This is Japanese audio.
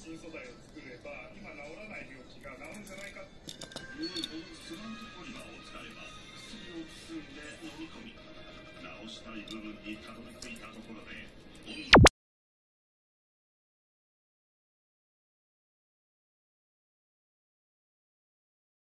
新素材を作れば今治らない病気が治るんじゃないか。 スマートポリマーを使えば薬を包んで飲み込み、治したい部分にたどり着いたところで